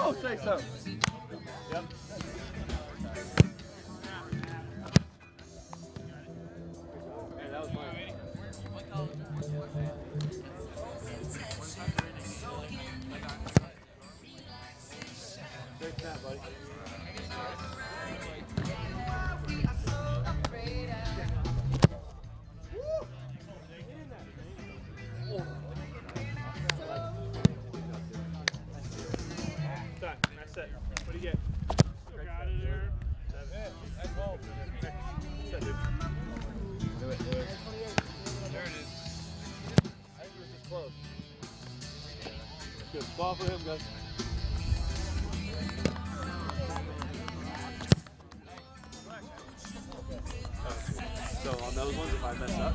Oh, say so. Yep. Hey, that was mine. Great snap, buddy. Nice set. What do you get? Got it there. Nice ball. Set, dude. Do it. There it is. I think it was just close. Good. Ball for him, guys. So on those ones, if I mess up.